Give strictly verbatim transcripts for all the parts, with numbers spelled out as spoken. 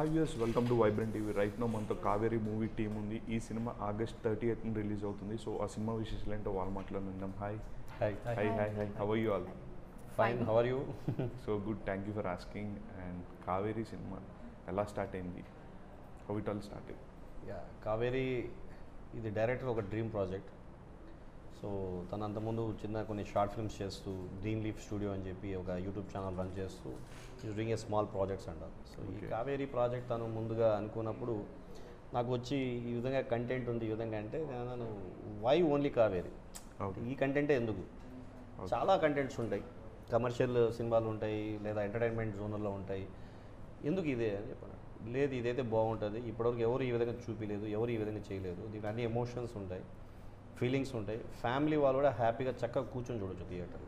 Hi viewers, welcome to Vibrant T V. Right now మనతో Kaveri movie team ఉంది. ఈ cinema August thirty eighth release అవుతుంది. So ఆ cinema విశేషాలు ఏంటో వాళ్ళ మాట్లాడుకుందాం. Hi hi hi hi hi how are you all? Fine, how are you? So good, thank you for asking. And Kaveri cinema ఎలా స్టార్ట్ అయింది? How it all started? Yeah, Kaveri ఇది director ఒక డ్రీమ్ ప్రాజెక్ట్. సో తను అంతకుముందు చిన్న కొన్ని short films చేస్తూ green leaf studio అని చెప్పి ఒక యూట్యూబ్ ఛానల్ రన్ చేస్తూ is doing a small projects అంటారు. సో ఈ కావేరీ ప్రాజెక్ట్ తను ముందుగా అనుకున్నప్పుడు నాకు వచ్చి ఈ విధంగా కంటెంట్ ఉంది, ఈ విధంగా అంటే నేను వై ఓన్లీ కావేరి, ఈ కంటెంటే ఎందుకు? చాలా కంటెంట్స్ ఉంటాయి, కమర్షియల్ సినిమాలు ఉంటాయి లేదా ఎంటర్టైన్మెంట్ జోనర్లో ఉంటాయి, ఎందుకు ఇదే అని చెప్పాను. లేదు, ఇదైతే బాగుంటుంది, ఇప్పటివరకు ఎవరు ఈ విధంగా చూపించలేదు, ఎవరు ఈ విధంగా చేయలేదు, దీనికి అన్ని ఎమోషన్స్ ఉంటాయి, ఫీలింగ్స్ ఉంటాయి, ఫ్యామిలీ వాళ్ళు కూడా హ్యాపీగా చక్కగా కూర్చొని చూడొచ్చు థియేటర్లో.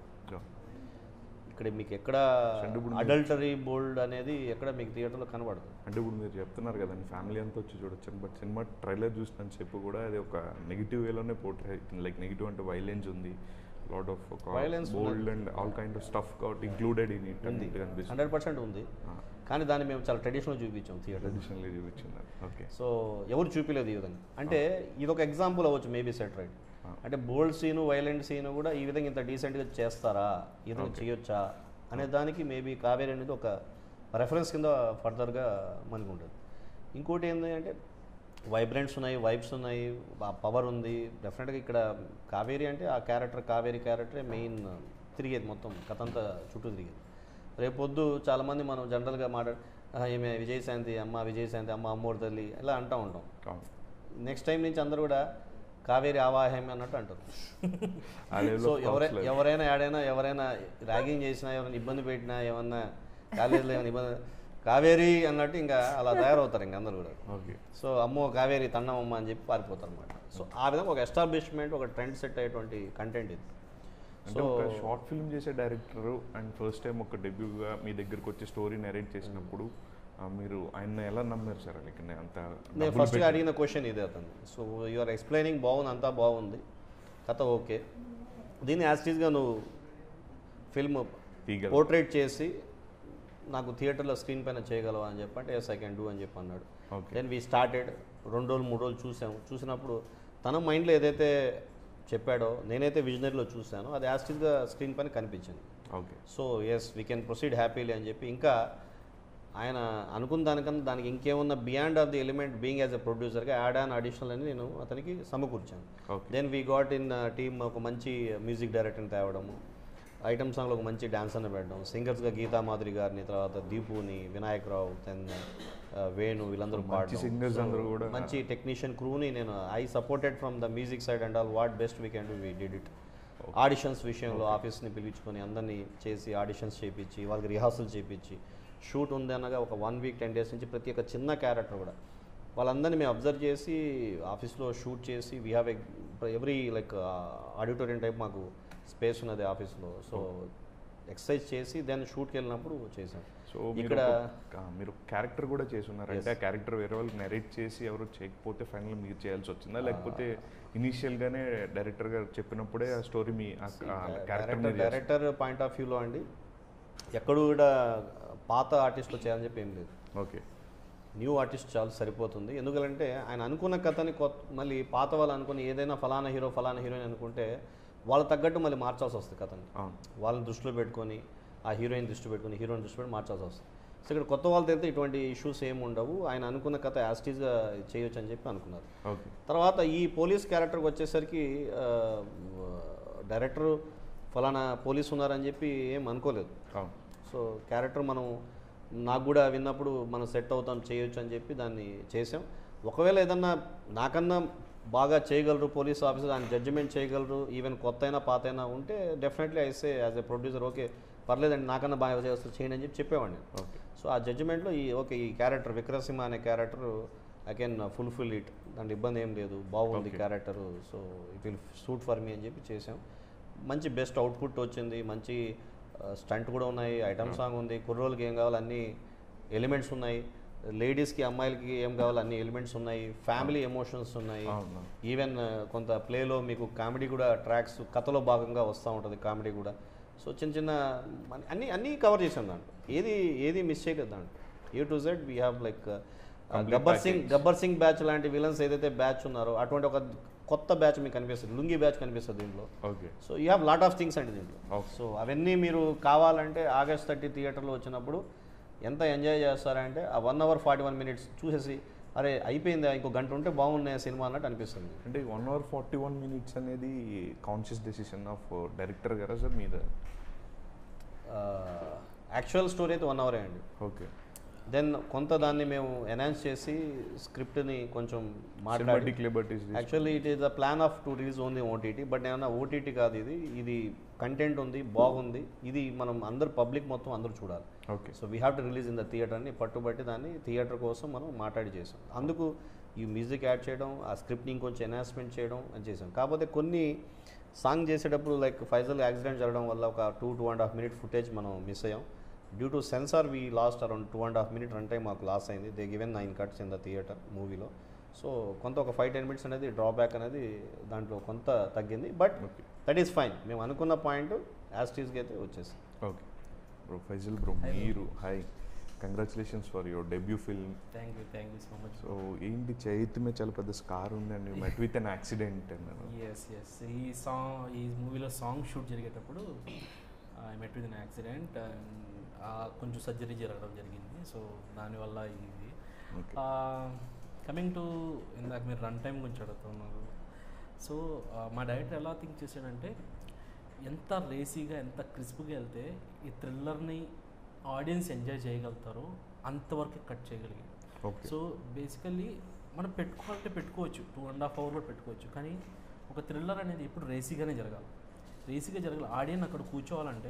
ఇక్కడ మీకు ఎక్కడ అడల్టరీ బోల్డ్ అనేది ఎక్కడ మీకు థియేటర్లో కనబడదు. అంటే ఇప్పుడు మీరు చెప్తున్నారు కదండి ఫ్యామిలీ అంతా వచ్చి చూడొచ్చు, బట్ సినిమా ట్రైలర్ చూసినని చెప్పి కూడా అది ఒక నెగిటివ్ వేలోనే పోర్ట్రే అవుతుంది. లైక్ నెగిటివ్ అంటే వైలెన్స్ ఉంది, lot of violence, bold and all kind of stuff కాబట్టి ఇంక్లూడెడ్ ఇన్ ఇట్ ఉంది, హండ్రెడ్ పర్సెంట్ ఉంది. కానీ దాన్ని మేము చాలా ట్రెడిషనల్ చూపించాం థియేటర్, ట్రెడిషనల్లీ చూపించినారు. ఓకే, సో ఎవరు చూపించలేదు ఈ విధంగా. అంటే ఇది ఒక ఎగ్జాంపుల్ అవ్వచ్చు మేబీ, సెట్ రైట్. అంటే బోల్డ్ సీను వైలెంట్ సీను కూడా ఈ విధంగా ఇంత డీసెంట్గా చేస్తారా, ఈ విధంగా చేయొచ్చా అనే దానికి మేబీ కావేరి అనేది ఒక రెఫరెన్స్ కింద ఫర్దర్గా మనకు ఉంటుంది. ఇంకోటి ఏంటి అంటే వైబ్రెంట్స్ ఉన్నాయి, వైబ్స్ ఉన్నాయి, పవర్ ఉంది. డెఫినెట్గా ఇక్కడ కావేరి అంటే ఆ క్యారెక్టర్, కావేరి క్యారెక్టరే మెయిన్ తిరిగేది, మొత్తం కథ అంతా చుట్టూ తిరిగేది. రేపొద్దు చాలామంది మనం జనరల్గా మాట్లాడు ఈమె విజయశాంతి అమ్మ, విజయశాంతి అమ్మ, అమ్మోరు తల్లి ఇలా అంటూ ఉంటాం. నెక్స్ట్ టైం నుంచి అందరూ కూడా కావేరి ఆవాహం అన్నట్టు అంటారు. సో ఎవరై ఎవరైనా ఏడైనా ఎవరైనా ర్యాగింగ్ చేసినా, ఎవరైనా ఇబ్బంది పెట్టినా, ఏమన్నా కాలేజీలో ఏమైనా ఇబ్బంది, కావేరి అన్నట్టు ఇంకా అలా తయారవుతారు ఇంక అందరూ కూడా. ఓకే, సో అమ్మో కావేరి తన్నమ్మ అని చెప్పి పారిపోతారు అనమాట. సో ఆ విధంగా ఒక ఎస్టాబ్లిష్మెంట్, ఒక ట్రెండ్ సెట్ అయ్యేటువంటి కంటెంట్ ఇది. సో ఒక షార్ట్ ఫిల్మ్ చేసే డైరెక్టర్ అండ్ ఫస్ట్ టైం ఒక డెబ్యూగా మీ దగ్గరకు వచ్చి స్టోరీ నెరేట్ చేసినప్పుడు మీరు ఆయన ఎలా నమ్మారు సార్? లైక్ అంత నేను ఫస్ట్గా అడిగిన క్వశ్చన్ ఇదే అతను. సో యూఆర్ ఎక్స్ప్లెయినింగ్ బాగుంది, అంతా బాగుంది, కథ ఓకే, దీన్ని యాస్టీస్గా నువ్వు ఫిల్మ్ పోర్ట్రేట్ చేసి నాకు థియేటర్లో స్క్రీన్ పైన చేయగలవా అని చెప్పంటే ఎస్ ఐ కెన్ డూ అని చెప్పి అన్నాడు. Then we started. రెండు రోజులు మూడు రోజులు చూసాము. చూసినప్పుడు తన మైండ్లో ఏదైతే చెప్పాడో, నేనైతే విజనరీలో చూశానో అది యాస్టీస్గా స్క్రీన్ పైన కనిపించింది. Okay, so yes we can proceed happily అని చెప్పి ఇంకా ఆయన అనుకున్న దానికన్నా దానికి ఇంకేమన్నా beyond of the element being as a ప్రొడ్యూసర్గా యాడ్ ఆన్ అడిషనల్ అని నేను అతనికి సమకూర్చాను. Then we got in team ఒక మంచి మ్యూజిక్ డైరెక్టర్ని తేవడము, ఐటమ్ సాంగ్లో ఒక మంచి డాన్సర్ని పెట్టడం, సింగర్స్గా గీతా మాధురి గారిని, తర్వాత దీపుని, వినాయక్ రావు, దెన్ వేణు, వీళ్ళందరూ పాడడం, మంచి టెక్నీషియన్ క్రూని నేను I supported from the music side and all what best we can do we did it. Auditions విషయంలో ఆఫీస్ని పిలిపించుకొని అందరినీ చేసి ఆడిషన్స్ చేయించి వాళ్ళకి రిహార్సల్ చేయించి షూట్ ఉంది అనగా ఒక వన్ వీక్ టెన్ డేస్ నుంచి ప్రతి ఒక్క చిన్న క్యారెక్టర్ కూడా వాళ్ళందరినీ మేము అబ్జర్వ్ చేసి ఆఫీస్లో షూట్ చేసి we have every like auditorium type మాకు స్పేస్ ఉన్నది ఆఫీస్లో. సో ఎక్సర్సైజ్ చేసి దెన్ షూట్కి వెళ్ళినప్పుడు చేసాం. సో ఇక్కడ మీరు క్యారెక్టర్ కూడా చేసి ఉన్నారు అంటే ఆ క్యారెక్టర్ వేరే వాళ్ళకి నెరేట్ చేసి ఎవరు చేయకపోతే ఫైనల్ మీరు చేయాల్సి వచ్చిందా, లేకపోతే ఇనీషియల్గానే డైరెక్టర్ గారు చెప్పినప్పుడే ఆ స్టోరీ మీ క్యారెక్టర్ డైరెక్టర్ పాయింట్ ఆఫ్ వ్యూలో అండి ఎక్కడూ కూడా పాత ఆర్టిస్ట్లో చేయాలని చెప్పి ఏం లేదు. ఓకే, న్యూ ఆర్టిస్ట్ చాలా సరిపోతుంది. ఎందుకంటే ఆయన అనుకున్న కథని కొత్త మళ్ళీ పాత వాళ్ళు అనుకుని ఏదైనా ఫలానా హీరో ఫలానా హీరోయిన్ అనుకుంటే వాళ్ళ తగ్గట్టు మళ్ళీ మార్చాల్సి వస్తుంది కథని. వాళ్ళని దృష్టిలో పెట్టుకొని ఆ హీరోయిన్ దృష్టి పెట్టుకుని హీరోయిన్ దృష్టి పెట్టి మార్చాల్సి వస్తుంది. సో ఇక్కడ కొత్త వాళ్ళతో అయితే ఇటువంటి ఇష్యూస్ ఏమి ఉండవు, ఆయన అనుకున్న కథ యాస్టీజ్గా చేయొచ్చు అని చెప్పి అనుకున్నారు. తర్వాత ఈ పోలీస్ క్యారెక్టర్కి వచ్చేసరికి డైరెక్టర్ ఫలానా పోలీస్ ఉన్నారని చెప్పి ఏం అనుకోలేదు. సో క్యారెక్టర్ మనం నాకు కూడా విన్నప్పుడు మనం సెట్ అవుతాం, చేయొచ్చు అని చెప్పి దాన్ని చేసాం. ఒకవేళ ఏదన్నా నాకన్నా బాగా చేయగలరు పోలీస్ ఆఫీసర్, దాన్ని జడ్జిమెంట్ చేయగలరు, ఈవెన్ కొత్త అయినా పాత అయినా ఉంటే definitely I say as a producer okay పర్లేదండి నాకన్నా బాగా చేస్తారు చేయండి అని చెప్పి చెప్పేవాడిని. ఓకే, సో ఆ జడ్జిమెంట్లో ఈ ఓకే ఈ క్యారెక్టర్ విక్రసింహ అనే character I can fulfil it, దాంట్లో ఇబ్బంది ఏం లేదు, బాగుంది character, so it will suit for me అని చెప్పి చేసాం. మంచి బెస్ట్ అవుట్పుట్ వచ్చింది, మంచి స్టంట్ కూడా ఉన్నాయి, ఐటమ్ సాంగ్ ఉంది, కుర్రోళ్ళకి ఏం కావాలి అన్ని ఎలిమెంట్స్ ఉన్నాయి, లేడీస్కి అమ్మాయిలకి ఏం కావాలి అన్ని ఎలిమెంట్స్ ఉన్నాయి, ఫ్యామిలీ ఎమోషన్స్ ఉన్నాయి, ఈవెన్ కొంత ప్లేలో మీకు కామెడీ కూడా ట్రాక్స్ కథలో భాగంగా వస్తూ ఉంటుంది కామెడీ కూడా. సో చిన్న చిన్న అన్నీ అన్నీ కవర్ చేసాం దాంట్లో, ఏది ఏది మిస్ చేయలేదు దాంట్లో. A to Z we have like Complete Gabbar Singh package. Gabbar Singh batch లాంటి విలన్స్ ఏదైతే బ్యాచ్ ఉన్నారో అటువంటి ఒక కొత్త బ్యాచ్ మీకు కనిపిస్తుంది, లుంగి బ్యాచ్ కనిపిస్తుంది దీంట్లో. Okay so you have lot of things అండి దీంట్లో. Okay. సో అవన్నీ మీరు కావాలంటే ఆగస్ట్ థర్టీ థియేటర్లో వచ్చినప్పుడు ఎంత ఎంజాయ్ చేస్తారంటే ఆ one hour forty one minutes చూసేసి అరే అయిపోయిందా ఇంకో గంట ఉంటే బాగున్నాయి సినిమా అన్నట్టు అనిపిస్తుంది. అంటే one hour forty one minutes అనేది కాన్షియస్ డెసిషన్ ఆఫ్ డైరెక్టర్ గారా సార్ మీద? యాక్చువల్ స్టోరీ అయితే వన్ అవరే అండి. ఓకే. దెన్ కొంత దాన్ని మేము ఎన్హాన్స్ చేసి స్క్రిప్ట్ని కొంచెం మాట్లాడి cinematic liberties actually it is the plan of to release only OTT, but ఏమన్నా ఓటీటీ కాదు ఇది, ఇది కంటెంట్ ఉంది బాగుంది, ఇది మనం అందరు పబ్లిక్ మొత్తం అందరూ చూడాలి. Okay. So we have to release in the theatre అని పట్టుబట్టి దాన్ని థియేటర్ కోసం మనం మాట్లాడి చేసాం. అందుకు ఈ మ్యూజిక్ యాడ్ చేయడం, ఆ స్క్రిప్ట్ని ఇంకొంచెం ఎన్హాన్స్మెంట్ చేయడం అని చేసాం. కాకపోతే కొన్ని సాంగ్ చేసేటప్పుడు లైక్ ఫైజల్ యాక్సిడెంట్ జరగడం వల్ల ఒక two two and half minute footage మనం మిస్ అయ్యాం. Due to censor we lost around two and half minute run time మాకు లాస్ అయింది. They given nine cuts in the theatre మూవీలో. సో కొంత ఒక ఫైవ్ టెన్ మినిట్స్ అనేది drawback అనేది దాంట్లో కొంత తగ్గింది, బట్ దట్ ఈస్ ఫైన్. మేము అనుకున్న పాయింట్ యాజ్ టీస్కి అయితే వచ్చేసి. Okay bro. ఫైజల్ బ్రో, మీరు hi, congratulations for your debut film. Thank you thank you so much. So ఏంటి చేతి మీద చాలా పెద్ద స్కార్ ఉంది and met with an accident అన్నాను. ఎస్ ఎస్ ఈ సాంగ్ ఈ మూవీలో సాంగ్ షూట్ జరిగేటప్పుడు I met with an accident and కొంచెం సర్జరీ జరగడం జరిగింది. సో దానివల్ల ఇది కమింగ్ టు ఇందాక మీరు రన్ టైం గురించి అడుగుతున్నారు. సో మా డైరెక్టర్ ఎలా థింక్ చేశాడంటే ఎంత రేసీగా ఎంత క్రిస్ప్గా వెళ్తే ఈ థ్రిల్లర్ని ఆడియన్స్ ఎంజాయ్ చేయగలుగుతారో అంతవరకు కట్ చేయగలిగాం. సో బేసికల్లీ మనం పెట్టుకోవాలంటే పెట్టుకోవచ్చు, టూ అండ్ హాఫ్ అవర్ కూడా పెట్టుకోవచ్చు, కానీ ఒక థ్రిల్లర్ అనేది ఎప్పుడు రేసీగానే జరగాలి. రేసీగా జరగాలి. ఆడియన్స్ అక్కడ కూర్చోవాలంటే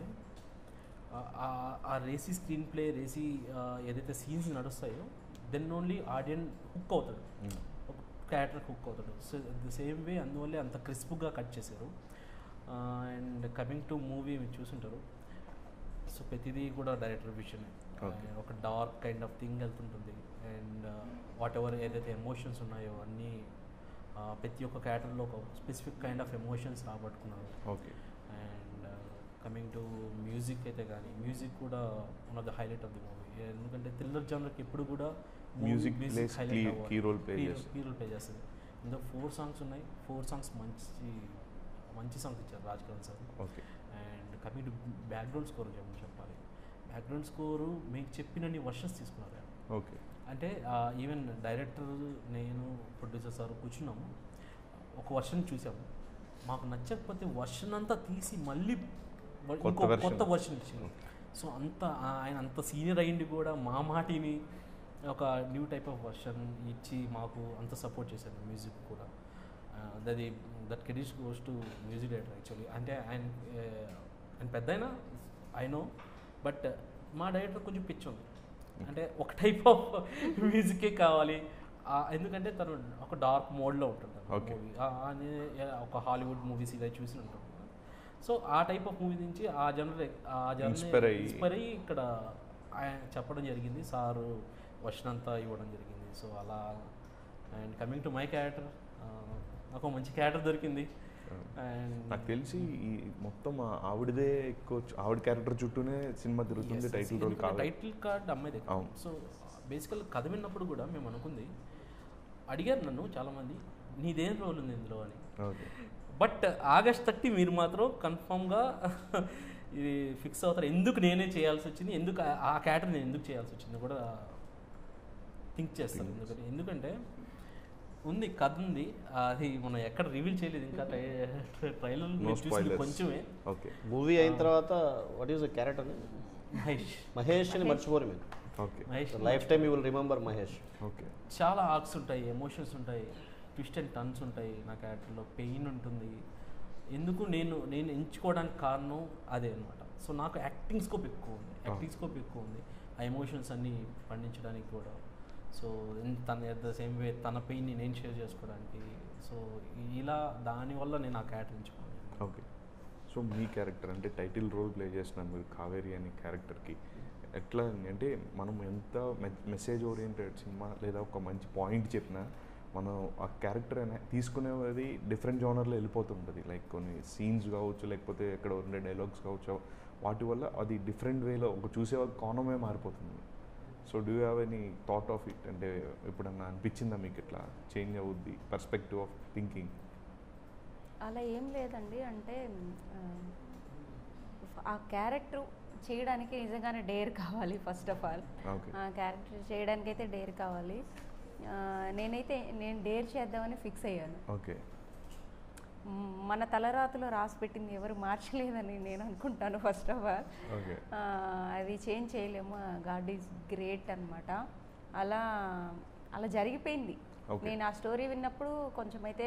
ఆ రేసీ స్క్రీన్ ప్లే, రేసీ ఏదైతే సీన్స్ నడుస్తాయో దెన్ ఓన్లీ ఆడియన్ హుక్ అవుతాడు, ఒక క్యారెక్టర్ హుక్ అవుతాడు. సో ది సేమ్ వే అందువల్లే అంత క్రిస్ప్గా కట్ చేశారు. అండ్ కమింగ్ టు మూవీ మీరు చూసుంటారు. సో ప్రతిదీ కూడా డైరెక్టర్ విషనే, ఒక డార్క్ కైండ్ ఆఫ్ థింగ్ వెళ్తుంటుంది. అండ్ వాట్ ఎవర్ ఏదైతే ఎమోషన్స్ ఉన్నాయో అన్నీ ప్రతి ఒక్క క్యారెక్టర్లో ఒక స్పెసిఫిక్ కైండ్ ఆఫ్ ఎమోషన్స్ రాబట్టుకున్నారు. Okay. And coming to music అయితే కానీ మ్యూజిక్ కూడా one of the highlight of the movie. ఎందుకంటే థ్రిల్లర్ జానర్కి ఎప్పుడు కూడా music key role play key role play చేస్తుంది. ఇందులో ఫోర్ సాంగ్స్ ఉన్నాయి. ఫోర్ సాంగ్స్ మంచి మంచి సాంగ్స్ ఇచ్చారు Raj Karan sir. Okay. And coming to background score ఏమని చెప్పాలి, బ్యాక్గ్రౌండ్ స్కోరు మీకు చెప్పినన్ని వర్షన్స్ తీసుకున్నారు. ఓకే. అంటే ఈవెన్ డైరెక్టర్, నేను, ప్రొడ్యూసర్ సార్ కూర్చున్నాము, ఒక వర్షన్ చూసాము, మాకు నచ్చకపోతే వర్షన్ అంతా తీసి మళ్ళీ ఇంకో కొత్త వర్షన్ ఇచ్చింది. సో అంత ఆయన అంత సీనియర్ అయ్యింది కూడా మా మాటిని ఒక న్యూ టైప్ ఆఫ్ వర్షన్ ఇచ్చి మాకు అంత సపోర్ట్ చేశారు. మ్యూజిక్ కూడా దది that credits goes to music director actually. అంటే ఆయన ఆయన పెద్ద అయినా ఐ నో, బట్ మా డైరెక్టర్ కొంచెం పిచ్చి ఉంది. అంటే ఒక టైప్ ఆఫ్ మ్యూజికే కావాలి, ఎందుకంటే తను ఒక డార్క్ మోడ్లో ఉంటుంటారు మూవీ, ఒక హాలీవుడ్ మూవీస్ ఇలా చూసి ఉంటాం. సో ఆ టైప్ ఆఫ్ మూవీ నుంచి ఆ జనర్ ఆ జనర్ ఇన్స్పైర్ అయ్యి ఇక్కడ ఆయన చెప్పడం జరిగింది, సారు వర్షన్ అంతా ఇవ్వడం జరిగింది. సో అలా. And coming to my character, నాకు మంచి క్యారెక్టర్ దొరికింది. అండ్ నాకు తెలిసి ఈ మొత్తం ఆవిడదే ఎక్కువ, ఆవిడ క్యారెక్టర్ చుట్టూనే సినిమా తిరుగుతుంది. టైటిల్ రోల్ కాదు, టైటిల్ కార్డ్ అమ్మాయిదే. సో బేసికల్ కథ విన్నప్పుడు కూడా మేము అనుకుంది, అడిగారు నన్ను చాలామంది నీదేం రోల్ ఉంది ఇందులో అని. బట్ ఆగస్ట్ థర్టీ మీరు మాత్రం కన్ఫామ్గా ఇది ఫిక్స్ అవుతారు. ఎందుకు నేనే చేయాల్సి వచ్చింది, ఎందుకు ఆ క్యారెక్టర్ నేను ఎందుకు చేయాల్సి వచ్చింది కూడా థింక్ చేస్తాను. ఎందుకంటే ఎందుకంటే ఉంది, కథ ఉంది, అది మనం ఎక్కడ రివీల్ చేయలేదు ఇంకా. ట్రైలర్ చూసింది కొంచెమే. ఓకే. మూవీ అయిన తర్వాత what is the character? Mahesh. Mahesh అని మర్చిపోరు మీరు. Okay. Mahesh life time you will remember Mahesh. Okay. చాలా ఆర్క్స్ ఉంటాయి, ఎమోషన్స్ ఉంటాయి, ట్విస్ట్ అండ్ టర్న్స్ ఉంటాయి. నా క్యారెక్టర్లో పెయిన్ ఉంటుంది. ఎందుకు నేను నేను ఎంచుకోవడానికి కారణం అదే అనమాట. సో నాకు యాక్టింగ్ స్కోప్ ఎక్కువ ఉంది, యాక్టింగ్ స్కోప్ ఎక్కువ ఉంది ఆ ఎమోషన్స్ అన్నీ పండించడానికి కూడా. సో తన ఎట్ ద సేమ్ వే తన పెయిన్ని నేను షేర్ చేసుకోవడానికి. సో ఇలా దానివల్ల నేను ఆ క్యారెక్టర్ ఎంచుకున్నాను. ఓకే. సో మీ క్యారెక్టర్ అంటే టైటిల్ రోల్ ప్లే చేసినాను మీరు కావేరి అనే క్యారెక్టర్కి. ఎట్లా అంటే మనం ఎంత మెసేజ్ ఓరియంటెడ్ సినిమా లేదా ఒక మంచి పాయింట్ చెప్పినా మనం ఆ క్యారెక్టర్ అనే తీసుకునేది డిఫరెంట్ జోనర్లో వెళ్ళిపోతుంటుంది. లైక్ కొన్ని సీన్స్ కావచ్చు, లేకపోతే ఎక్కడ ఉండే డైలాగ్స్ కావచ్చు, వాటి వల్ల అది డిఫరెంట్ వేలో ఒక చూసే కోణమే మారిపోతుంది. So do have any thought of it, అంటే ఎప్పుడన్నా అనిపించిందా మీకు ఇట్లా చేంజ్ అవుద్ది పర్స్పెక్టివ్ ఆఫ్ థింకింగ్? అలా ఏం లేదండి, అంటే ఆ క్యారెక్టర్ చేయడానికి నిజంగానే డేర్ కావాలి ఫస్ట్ ఆఫ్ ఆల్. ఆ క్యారెక్టర్ చేయడానికి అయితే డేర్ కావాలి. నేనైతే నేను డేర్ చేద్దామని ఫిక్స్ అయ్యాను. ఓకే. మన తలరాతలో రాసి పెట్టింది ఎవరు మార్చలేదని నేను అనుకుంటాను ఫస్ట్ ఆఫ్ ఆల్. అది చేంజ్ చేయలేము, గాడ్ ఈజ్ గ్రేట్ అనమాట. అలా అలా జరిగిపోయింది. నేను ఆ స్టోరీ విన్నప్పుడు కొంచెం అయితే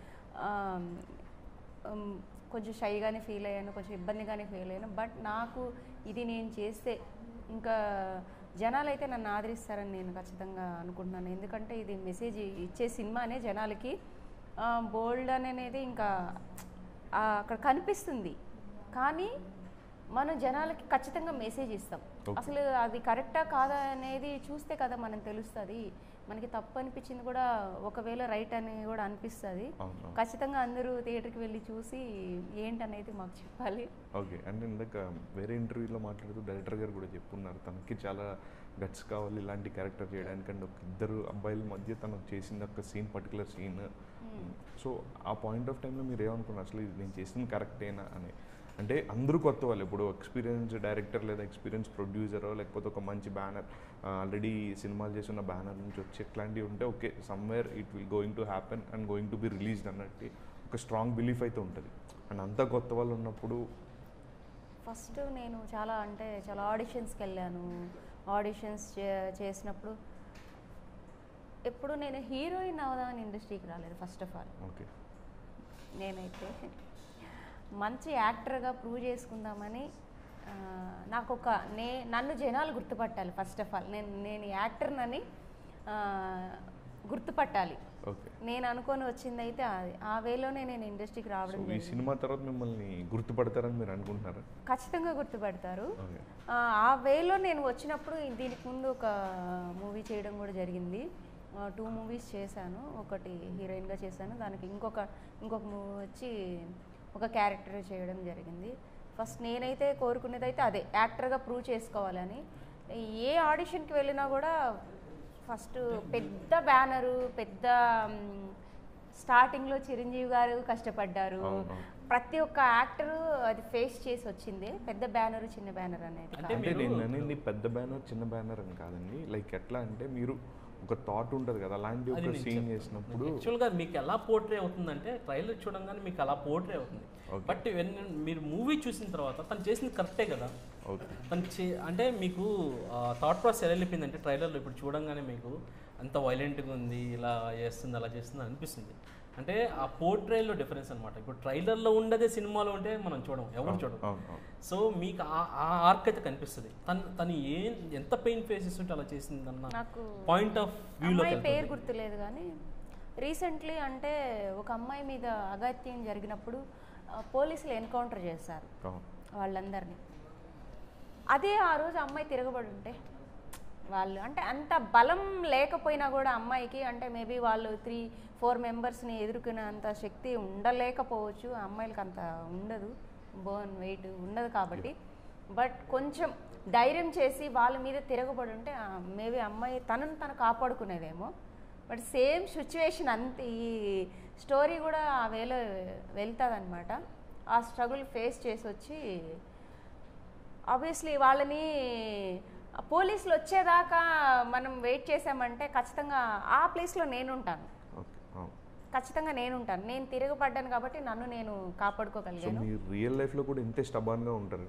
కొంచెం షైగానే ఫీల్ అయ్యాను, కొంచెం ఇబ్బందిగానే ఫీల్ అయ్యాను. బట్ నాకు ఇది నేను చేస్తే ఇంకా జనాలు అయితే నన్ను ఆదరిస్తారని నేను ఖచ్చితంగా అనుకుంటున్నాను. ఎందుకంటే ఇది మెసేజ్ ఇచ్చే సినిమానే జనాలకి. బోల్డ్ అనేది ఇంకా అక్కడ కనిపిస్తుంది, కానీ మనం జనాలకి ఖచ్చితంగా మెసేజ్ ఇస్తాం. అసలు అది కరెక్టా కాదా అనేది చూస్తే కదా మనం తెలుస్తుంది. మనకి తప్పు అనిపించింది కూడా ఒకవేళ రైట్ అని కూడా అనిపిస్తుంది. ఖచ్చితంగా అందరూ థియేటర్కి వెళ్ళి చూసి ఏంటనేది మాకు చెప్పాలి. ఓకే. అంటే ఇందాక వేరే ఇంటర్వ్యూలో మాట్లాడుతూ డైరెక్టర్ గారు కూడా చెప్పున్నారు తనకి చాలా గట్స్ కావాలి ఇలాంటి క్యారెక్టర్ చేయడానికి. అండ్ ఒక ఇద్దరు అబ్బాయిల మధ్య తను చేసిన ఒక సీన్, పర్టికులర్ సీన్. సో ఆ పాయింట్ ఆఫ్ టైంలో మీరు ఏమనుకున్నారు, అసలు నేను చేసింది కరెక్టేనా అని? అంటే అందరూ కొత్త వాళ్ళు, ఇప్పుడు ఎక్స్పీరియన్స్ డైరెక్టర్ లేదా ఎక్స్పీరియన్స్ ప్రొడ్యూసరో లేకపోతే ఒక మంచి బ్యానర్, ఆల్రెడీ సినిమాలు చేసిన బ్యానర్ నుంచి వచ్చి ఎట్లాంటివి ఉంటే okay somewhere it will going to happen and going to be released అన్నట్టు ఒక స్ట్రాంగ్ బిలీఫ్ అయితే ఉంటుంది. అండ్ అంతా కొత్త వాళ్ళు ఉన్నప్పుడు ఫస్ట్ నేను చాలా అంటే చాలా ఆడిషన్స్కి వెళ్ళాను. ఆడిషన్స్ చేసినప్పుడు ఎప్పుడు నేను హీరోయిన్ అవుదామని ఇండస్ట్రీకి రాలేదు ఫస్ట్ ఆఫ్ ఆల్. ఓకే. నేనైతే మంచి యాక్టర్గా ప్రూవ్ చేసుకుందామని నాకు ఒక నే నన్ను జనాలు గుర్తుపట్టాలి ఫస్ట్ ఆఫ్ ఆల్. నేను నేను యాక్టర్నని గుర్తుపట్టాలి. నేను అనుకొని వచ్చింది అయితే అది ఆ వేలోనే నేను ఇండస్ట్రీకి రావడం. ఈ సినిమా తర్వాత మిమ్మల్ని గుర్తుపడతారని మీరు అనుకుంటున్నారా? ఖచ్చితంగా గుర్తుపడతారు. ఆ వేలో నేను వచ్చినప్పుడు దీనికి ముందు ఒక మూవీ చేయడం కూడా జరిగింది. టూ మూవీస్ చేశాను. ఒకటి హీరోయిన్గా చేశాను, దానికి ఇంకొక ఇంకొక మూవీ వచ్చి ఒక క్యారెక్టర్ చేయడం జరిగింది. ఫస్ట్ నేనైతే కోరుకునేది అయితే అదే, యాక్టర్గా ప్రూవ్ చేసుకోవాలని. ఏ ఆడిషన్కి వెళ్ళినా కూడా ఫస్ట్ పెద్ద బ్యానరు, పెద్ద స్టార్టింగ్లో చిరంజీవి గారు కష్టపడ్డారు. ప్రతి ఒక్క యాక్టరు అది ఫేస్ చేసి వచ్చింది, పెద్ద బ్యానరు చిన్న బ్యానర్ అనేది. అంటే నేను అనేది పెద్ద బ్యానర్ చిన్న బ్యానర్ అని కాదండి, లైక్ ఎట్లా అంటే మీరు ఒక థాట్ ఉంటుంది కదా, అలాంటి ఒక సీన్ చేసినప్పుడు యాక్చువల్గా మీకు ఎలా పోర్ట్రే అవుతుందంటే ట్రైలర్ చూడంగానే మీకు అలా పోర్ట్రే అవుతుంది. బట్ మీరు మూవీ చూసిన తర్వాత తను చేసింది కరెక్టే కదా. తను చే అంటే మీకు థాట్ ప్రాసెస్ ఎలా వెళ్ళిపోయిందంటే ట్రైలర్లో ఇప్పుడు చూడంగానే మీకు అంత వైలెంట్గా ఉంది, ఇలా చేస్తుంది అలా చేస్తుంది అనిపిస్తుంది. అంటే ఆ పోర్ట్రేల్లో డిఫరెన్స్ అనమాట. ఇప్పుడు ట్రైలర్లో ఉండదే సినిమాలో ఉంటే మనం చూడం, ఎవరు చూడం. సో మీకు ఆ ఆర్క్ అయితే కనిపిస్తుంది. తను తను ఏ ఎంత పెయిన్ ఫేసెస్ ఉంటే అలా చేసింది అన్న పాయింట్ ఆఫ్ వ్యూలో. పేరు గుర్తులేదు కానీ రీసెంట్లీ అంటే ఒక అమ్మాయి మీద అఘాత్యం జరిగినప్పుడు పోలీసులు ఎన్కౌంటర్ చేశారు వాళ్ళందరినీ. అదే ఆ రోజు అమ్మాయి తిరగబడి ఉంటే వాళ్ళు అంటే అంత బలం లేకపోయినా కూడా అమ్మాయికి అంటే మేబీ వాళ్ళు త్రీ ఫోర్ మెంబర్స్ని ఎదుర్కొనే అంత శక్తి ఉండలేకపోవచ్చు. అమ్మాయిలకి అంత ఉండదు, బోన్ వెయిట్ ఉండదు కాబట్టి. బట్ కొంచెం ధైర్యం చేసి వాళ్ళ మీద తిరగబడి ఉంటే మేబీ అమ్మాయి తనను తను కాపాడుకునేదేమో. బట్ సేమ్ సిచ్యువేషన్ అంతే, ఈ స్టోరీ కూడా ఆ వేలో వెళ్తుంది అనమాట. ఆ స్ట్రగుల్ ఫేస్ చేసి వచ్చి ఆబ్వియస్లీ వాళ్ళని పోలీసులు వచ్చేదాకా మనం వెయిట్ చేసామంటే ఖచ్చితంగా ఆ ప్లేస్లో నేనుంటాను, ఖచ్చితంగా నేనుంటాను. నేను తిరగబడ్డాను కాబట్టి నన్ను నేను కాపాడుకోగలిగాను. రియల్ లైఫ్లో కూడా ఇంతే స్టబన్గా ఉంటారు.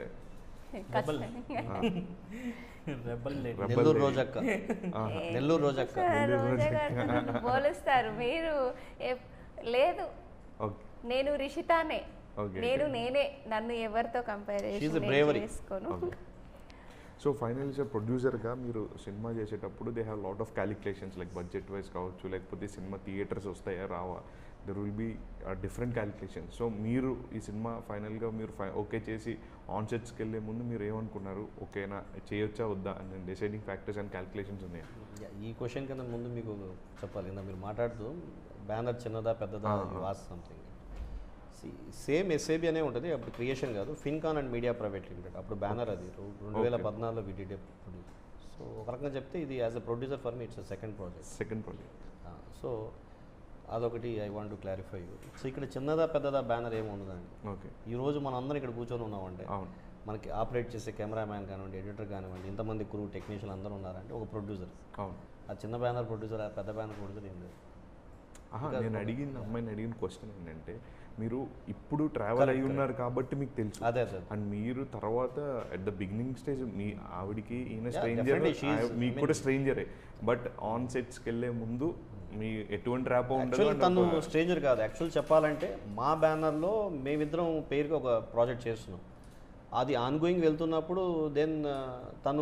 నెల్లూరు రోజక్క నెల్లూరు రోజక్క పోలుస్తారు మీరు. లేదు, నేను రిషితానే, నేను నేనే, నన్ను ఎవరితో కంపేర్ చేసుకోను. సో ఫైనల్ ప్రొడ్యూసర్గా మీరు సినిమా చేసేటప్పుడు they have lot of calculations, like budget wise కావచ్చు, లేకపోతే సినిమా థియేటర్స్ వస్తాయా రావా, there will be different calculations. So మీరు ఈ సినిమా ఫైనల్గా మీరు ఫై ఓకే చేసి ఆన్ సెట్స్కి వెళ్ళే ముందు మీరు ఏమనుకున్నారు, ఓకేనా చేయొచ్చా వద్దా అని డిసైడింగ్ ఫ్యాక్టర్స్ అండ్ క్యాలిక్యులేషన్స్ ఉన్నాయి? ఈ క్వశ్చన్ కన్నా ముందు మీకు చెప్పాలి, మీరు మాట్లాడుతూ బ్యానర్ చిన్నదా పెద్దదా వాస్ సంథింగ్ సేమ్ ఎస్ఏబి అనే ఉంటుంది. అప్పుడు క్రియేషన్ కాదు, Fincon and media private limited, అప్పుడు బ్యానర్ అది రెండు వేల పద్నాలుగులో విడిడే. సో సో ఒక రకంగా చెప్తే ఇది as a producer for me it's second project second project so అదొకటి I want to clarify you. So ఇక్కడ చిన్నదా పెద్దదా బ్యానర్ ఏమి ఉండదండి. ఓకే, ఈరోజు మనం అందరం ఇక్కడ కూర్చొని ఉన్నామంటే అవును, మనకి ఆపరేట్ చేసే కెమెరామ్యాన్ కానివ్వండి, ఎడిటర్ కానివ్వండి, ఇంతమంది క్రూ టెక్నీషియన్ అందరూ ఉన్నారంటే ఒక ప్రొడ్యూసర్. అవును. ఆ చిన్న బ్యానర్ ప్రొడ్యూసర్, ఆ పెద్ద బ్యానర్ ప్రొడ్యూసర్ ఏం లేదు. ఆహా, నేను అడిగిన అమ్మాయిని అడిగిన క్వశ్చన్ ఏంటంటే మీరు ఇప్పుడు ట్రావెల్ అయి ఉన్నారు కాబట్టి మీకు తెలుసు. అదే అదే అండ్ మీరు తర్వాత అట్ ద బిగినింగ్ స్టేజ్ మీ ఆవిడికి ఈయన Yeah, stranger, definitely she is- మీకు కూడా స్ట్రేంజరే, బట్ ఆన్ సెట్స్కి వెళ్ళే ముందు మీ ఎటువంటి ర్యాప్ యాక్చువల్ ఉండదు. తను స్ట్రేంజర్ కాదు. యాక్చువల్ చెప్పాలంటే మా బ్యానర్లో మేమిద్దరం పేరుకి ఒక ప్రాజెక్ట్ చేస్తున్నాం. అది ఆన్ గోయింగ్ వెళ్తున్నప్పుడు దెన్ తను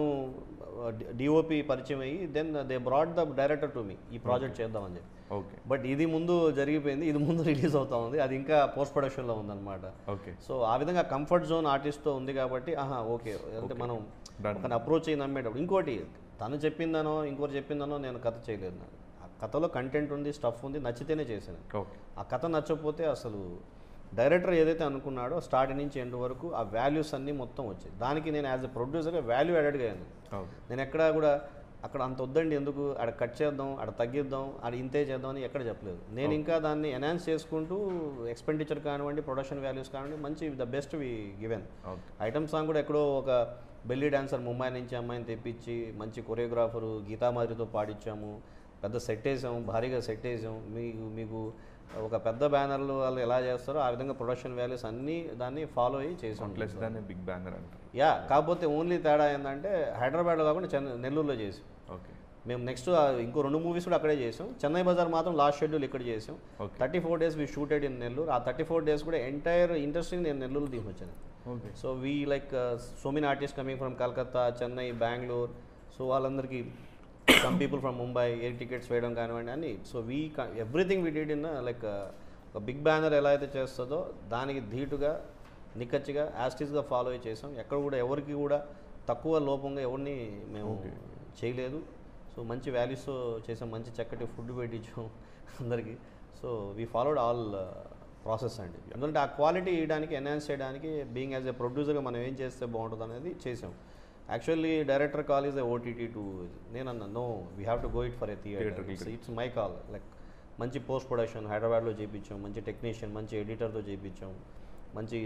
డిఓపి పరిచయం అయ్యి then they brought the director to me ఈ ప్రాజెక్ట్ చేద్దామని చెప్పి. ఓకే, బట్ ఇది ముందు జరిగిపోయింది, ఇది ముందు రిలీజ్ అవుతా ఉంది, అది ఇంకా పోస్ట్ ప్రొడక్షన్లో ఉందన్నమాట. ఓకే. సో ఆ విధంగా కంఫర్ట్ జోన్ ఆర్టిస్ట్తో ఉంది కాబట్టి ఆహా ఓకే అంటే మనం ఒక అప్రోచ్ అయ్యి నమ్మేటప్పుడు. ఇంకోటి తను చెప్పిందనో ఇంకోటి చెప్పిందనో నేను కథ చేయలేదు. నాకు ఆ కథలో కంటెంట్ ఉంది, స్టఫ్ ఉంది, నచ్చితేనే చేశాను. ఓకే. ఆ కథ నచ్చకపోతే అసలు డైరెక్టర్ ఏదైతే అనుకున్నాడో స్టార్టింగ్ నుంచి ఎండ్ వరకు ఆ వాల్యూస్ అన్నీ మొత్తం వచ్చాయి. దానికి నేను యాజ్ ఎ ప్రొడ్యూసర్గా వాల్యూ యాడెడ్గా అయ్యాను. నేను ఎక్కడా కూడా అక్కడ అంత వద్దండి ఎందుకు ఆడ కట్ చేద్దాం, ఆడ తగ్గిద్దాం, ఆడ ఇంతే చేద్దాం అని ఎక్కడ చెప్పలేదు. నేను ఇంకా దాన్ని ఎన్హాన్స్ చేసుకుంటూ ఎక్స్పెండిచర్ కానివ్వండి, ప్రొడక్షన్ వాల్యూస్ కానివ్వండి, మంచి the best we given. Item song కూడా ఎక్కడో ఒక బెల్లీ డాన్సర్ ముంబై నుంచి అమ్మాయిని తెప్పించి మంచి కొరియోగ్రాఫరు గీతామాధురితో పాడించాము, పెద్ద సెట్ వేసాము, భారీగా సెట్ వేసాము. మీకు మీకు ఒక పెద్ద బ్యానర్లు వాళ్ళు ఎలా చేస్తారో ఆ విధంగా ప్రొడక్షన్ వాల్యూస్ అన్నీ దాన్ని ఫాలో అయ్యి చేసాం. ప్లస్ దాన్ని బిగ్ బ్యానర్ అంటారు. యా, కాకపోతే ఓన్లీ తేడా ఏంటంటే హైదరాబాద్లో కాకుండా చెన్నై నెల్లూరులో చేసాం. ఓకే. మేము నెక్స్ట్ ఇంకో రెండు మూవీస్ కూడా అక్కడే చేసాం. చెన్నై బజార్ మాత్రం లాస్ట్ షెడ్యూల్ ఇక్కడ చేసాం. Thirty four days we shooted in Nellore. ఆ థర్టీ ఫోర్ డేస్ కూడా ఎంటైర్ ఇండస్ట్రీని నేను నెల్లూరు తీసుకొచ్చాను. Okay. So we like so many artist coming from Calcutta, Chennai, Bengaluru. So వాళ్ళందరికీ some people from Mumbai air tickets వేయడం కానివ్వండి అని. So we everything we did in like ఒక బిగ్ బ్యానర్ ఎలా అయితే చేస్తుందో దానికి ధీటుగా నిక్కచ్చిగా యాస్టిస్గా ఫాలో అయ్యి చేసాం. ఎక్కడ కూడా ఎవరికి కూడా తక్కువ లోపంగా ఎవరిని మేము చేయలేదు. సో మంచి వాల్యూస్తో చేసాం, మంచి చక్కటి ఫుడ్ పెట్టించాం అందరికీ. So we followed all process అండి. ఎందుకంటే ఆ క్వాలిటీ ఇవ్వడానికి, ఎన్హాన్స్ చేయడానికి, బీయింగ్ యాజ్ ఎ ప్రొడ్యూసర్గా మనం ఏం చేస్తే బాగుంటుంది అనేది చేసాం. Actually director call is a OTT to నేను అన్నా no we have to go it for a theatre. It's my call. Like మంచి పోస్ట్ ప్రొడక్షన్ హైదరాబాద్లో చేయించాం, మంచి టెక్నీషియన్, మంచి ఎడిటర్తో చేయించాం, మంచి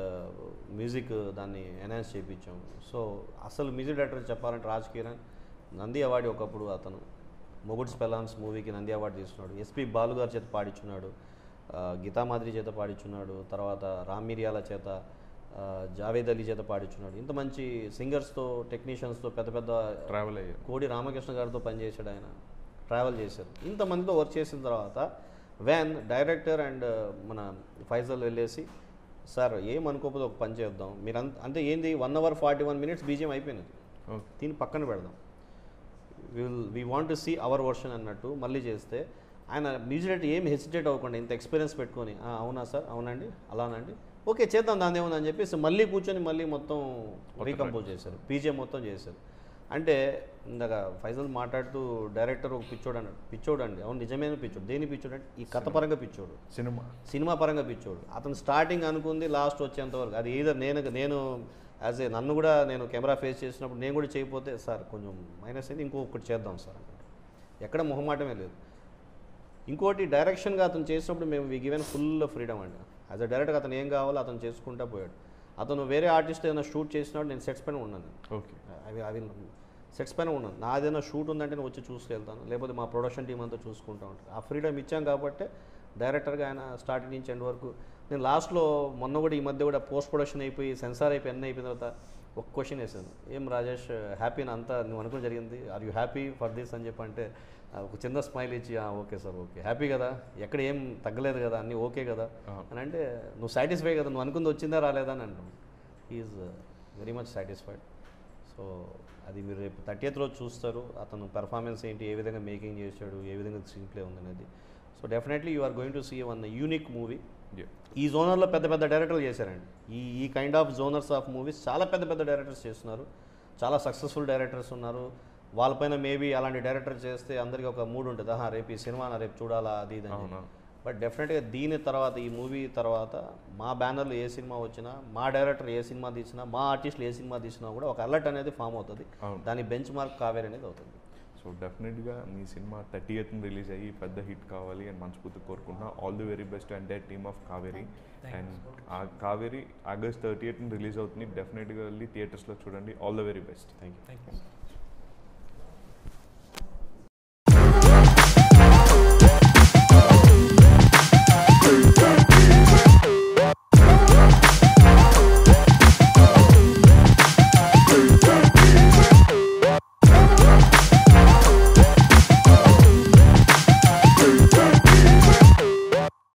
మ్యూజిక్ దాన్ని ఎన్హాన్స్ చేయించాం. సో అసలు మ్యూజిక్ డైరెక్టర్ చెప్పాలంటే రాజ్ కిరణ్ నంది అవార్డు ఒకప్పుడు అతను మొగుడ్స్ పెలాన్స్ మూవీకి నంది అవార్డు తీసుకున్నాడు. ఎస్పి బాలు గారి చేత పాడించున్నాడు, గీతామాధురి చేత పాడించున్నాడు, తర్వాత రామ్ మిరియాల చేత, జావేద్ అలీ చేత పాడించున్నాడు. ఇంత మంచి సింగర్స్తో టెక్నీషియన్స్తో పెద్ద పెద్ద ట్రావెల్ అయ్యారు. కోడి రామకృష్ణ గారితో పనిచేశాడు ఆయన, ట్రావెల్ చేశారు. ఇంతమందితో వర్క్ చేసిన తర్వాత వ్యాన్ డైరెక్టర్ అండ్ మన ఫైజల్ వెళ్ళేసి సార్ ఏమనుకోకపోతే ఒక పని చేద్దాం మీరు అంత అంటే ఏంది one hour forty one minutes BGM అయిపోయినది, దీన్ని పక్కన పెడదాం, will we want to see our version అన్నట్టు మళ్ళీ చేస్తే ఆయన మ్యూజిక్ డైరెక్టర్ ఏం హెసిటేట్ అవ్వకుండా ఇంత ఎక్స్పీరియన్స్ పెట్టుకొని అవునా సార్ అవునండి అలానండి ఓకే చేద్దాం దాని ఏముందని చెప్పేసి మళ్ళీ కూర్చొని మళ్ళీ మొత్తం రీకంపోజ్ చేశారు, పీజిఎం మొత్తం చేశారు. అంటే ఇందాక ఫైజల్ మాట్లాడుతూ డైరెక్టర్ ఒక పిచ్చోడు అన్నాడు, పిచ్చోడు అండి అవును నిజమైన పిచ్చోడు, దేని పిచ్చోడు అంటే ఈ కథ పరంగా పిచ్చోడు, సినిమా సినిమా పరంగా పిచ్చోడు. అతను స్టార్టింగ్ అనుకుంది లాస్ట్ వచ్చేంతవరకు అది ఏదో నేను నేను యాజ్ ఏ నన్ను కూడా నేను కెమెరా ఫేస్ చేసినప్పుడు నేను కూడా చేయకపోతే సార్ కొంచెం మైనస్ అయింది ఇంకొకటి చేద్దాం సార్ అన్నాడు. ఎక్కడ మొహమాటమే లేదు. ఇంకోటి డైరెక్షన్గా అతను చేసినప్పుడు మేము వి గివెన్ ఫుల్ ఫ్రీడమ్ అండి. యాజ్ అ డైరెక్టర్ అతను ఏం కావాలో అతను చేసుకుంటా పోయాడు. అతను వేరే ఆర్టిస్ట్ ఏదైనా షూట్ చేసినాడు నేను సెట్స్ పైన ఉన్నాను. ఓకే అవి అవి సెట్స్ పైన ఉన్నాను. నాదేదైనా షూట్ ఉందంటే నేను వచ్చి చూసుకెళ్తాను, లేకపోతే మా ప్రొడక్షన్ టీం అంతా చూసుకుంటూ ఉంటాను. ఆ ఫ్రీడమ్ ఇచ్చాం కాబట్టి డైరెక్టర్గా ఆయన స్టార్టింగ్ నుంచి ఎండ్ వరకు. నేను లాస్ట్లో మొన్న కూడా ఈ మధ్య కూడా పోస్ట్ ప్రొడక్షన్ అయిపోయి సెన్సార్ అయిపోయి అన్నీ అయిపోయిన తర్వాత ఒక క్వశ్చన్ వేసాను, ఏం రాజేష్ హ్యాపీనా అంతా నువ్వు అనుకుని జరిగింది, are you happy for this అని చెప్పి అంటే ఒక చిన్న స్మైల్ ఇచ్చి ఓకే సార్ ఓకే హ్యాపీ కదా ఎక్కడ ఏం తగ్గలేదు కదా అన్నీ ఓకే కదా అని అంటే నువ్వు సాటిస్ఫై కదా నువ్వు అనుకుంది వచ్చిందా రాలేదా అని అంటాం. Is very much satisfied. So అది మీరు రేపు థర్టీయత్ రోజు చూస్తారు అతను పెర్ఫార్మెన్స్ ఏంటి, ఏ విధంగా మేకింగ్ చేశాడు, ఏ విధంగా స్క్రీన్ ప్లే ఉందనేది. So definitely you are going to see one unique movie. ఈ జోనర్లో పెద్ద పెద్ద డైరెక్టర్లు చేశారండి. ఈ ఈ kind of genres of movies చాలా పెద్ద పెద్ద డైరెక్టర్స్ చేస్తున్నారు, చాలా సక్సెస్ఫుల్ డైరెక్టర్స్ ఉన్నారు. వాళ్ళపైన మేబీ అలాంటి డైరెక్టర్ చేస్తే అందరికీ ఒక మూడ్ ఉంటుంది, ఆహా రేపు ఈ సినిమా రేపు చూడాలా అది ఇది అని. బట్ డెఫినెట్గా దీని తర్వాత ఈ మూవీ తర్వాత మా బ్యానర్లో ఏ సినిమా వచ్చినా మా డైరెక్టర్ ఏ సినిమా తీసినా మా ఆర్టిస్టులు ఏ సినిమా తీసినా కూడా ఒక అలర్ట్ అనేది ఫామ్ అవుతుంది. దాని బెంచ్ మార్క్ కావేరి అనేది అవుతుంది. సో డెఫినెట్గా మీ సినిమా థర్టీ ఎయిత్ రిలీజ్ అయ్యి పెద్ద హిట్ కావాలి అని మనస్ఫూర్తి కోరుకుంటున్నా. All the very best and team of Kaveri. And ఆ Kaveri August thirty eighth release అవుతుంది. డెఫినెట్గా వెళ్ళి థియేటర్స్లో చూడండి. All the very best. Thank you.